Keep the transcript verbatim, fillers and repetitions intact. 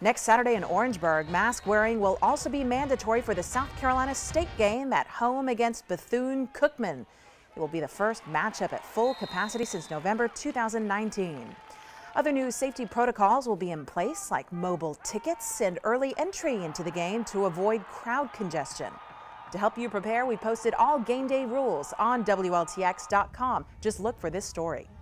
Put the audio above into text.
Next Saturday in Orangeburg, mask wearing will also be mandatory for the South Carolina State game at home against Bethune-Cookman. It will be the first matchup at full capacity since November two thousand nineteen. Other new safety protocols will be in place, like mobile tickets and early entry into the game to avoid crowd congestion. To help you prepare, we posted all game day rules on W L T X dot com. Just look for this story.